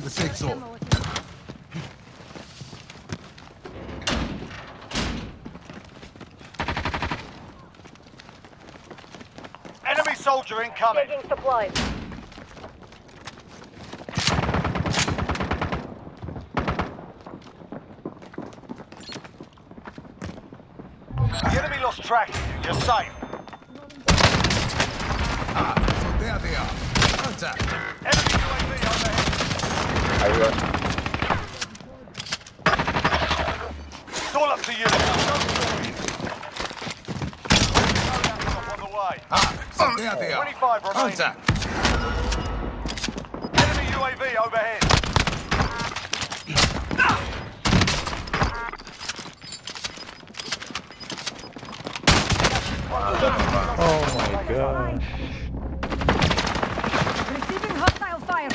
the safe zone. Enemy soldier incoming. Taking supplies. The enemy lost track of you. You're safe. Ah, so there they are. Contact. Enemy UAV overhead. Arriba. It's all up to you. On the way. Ah, so there they are. 25 remaining. Contact. Enemy UAV overhead. Oh my god. Receiving hostile fire.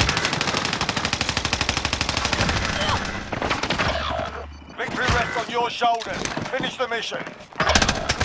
Victory rests on your shoulders. Finish the mission.